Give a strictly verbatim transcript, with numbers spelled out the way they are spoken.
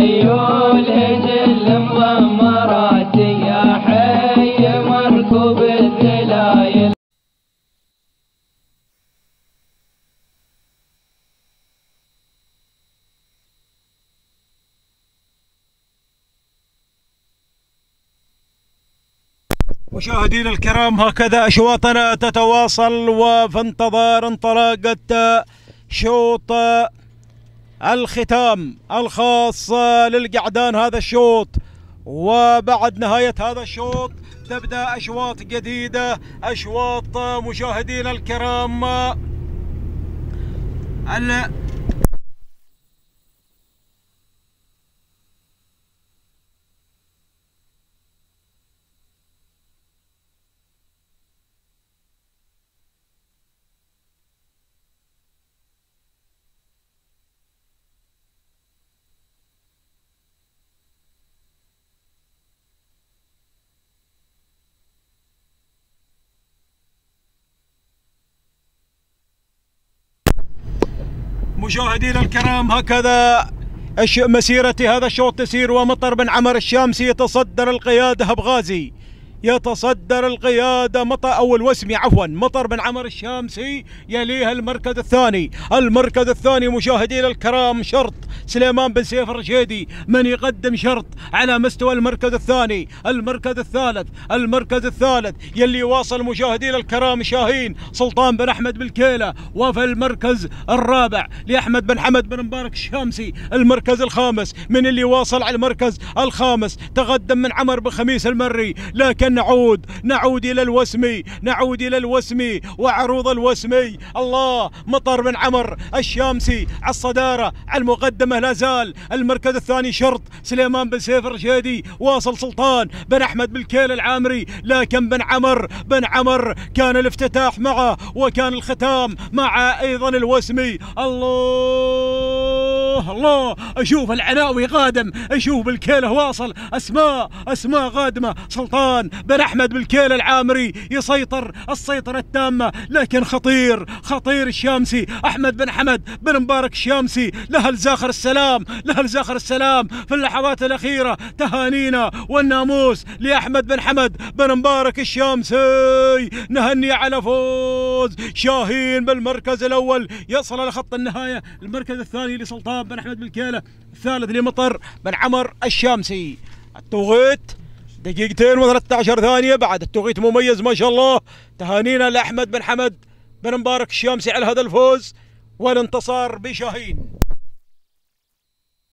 خيول هجل مضمرات يا حي مركوب الذلايل. مشاهدينا الكرام، هكذا أشواطنا تتواصل وفي انتظار انطلاقة شوط الختام الخاص للقعدان. هذا الشوط وبعد نهاية هذا الشوط تبدأ أشواط جديدة، أشواط مشاهدينا الكرام ال مشاهدينا الكرام، هكذا مسيرة هذا الشوط تسير، ومطر بن عمر الشامسي يتصدر القيادة بغازي، يتصدر القيادة مطر أو الوسمي عفوا مطر بن عمر الشامسي، يليها المركز الثاني. المركز الثاني مشاهدينا الكرام شرط سليمان بن سيف الرشيدي من يقدم شرط على مستوى المركز الثاني. المركز الثالث المركز الثالث يلي واصل مشاهدينا الكرام شاهين سلطان بن أحمد بالكيلة. وفي المركز الرابع لأحمد بن حمد بن مبارك الشامسي. المركز الخامس من اللي واصل على المركز الخامس تقدم من عمر بن خميس المري. لكن نعود نعود إلى الوسمي نعود إلى الوسمي وعروض الوسمي. الله، مطر بن عمر الشامسي على الصدارة، على المقدمة لا زال. المركز الثاني شرط سليمان بن سيف الرشيدي، واصل سلطان بن أحمد بالكيل العامري. لكن بن عمر بن عمر كان الافتتاح معه وكان الختام مع أيضا الوسمي. الله الله، أشوف العناوي قادم، أشوف بالكيلة واصل، أسماء أسماء قادمة. سلطان بن أحمد بالكيل العامري يسيطر السيطرة التامة، لكن خطير خطير الشامسي. أحمد بن حمد بن مبارك الشامسي له الزاخر السلام، له الزاخر السلام في اللحظات الأخيرة. تهانينا والناموس لأحمد بن حمد بن مبارك الشامسي، نهني على فوز شاهين بالمركز الأول، يصل إلى خط النهاية. المركز الثاني لسلطان بن أحمد بالكيلة، الثالث لمطر بن عمر الشامسي. التوقيت دقيقتين وثلاثة عشر ثانية، بعد التوقيت مميز ما شاء الله. تهانينا لأحمد بن حمد بن مبارك الشامسي على هذا الفوز والانتصار بشاهين.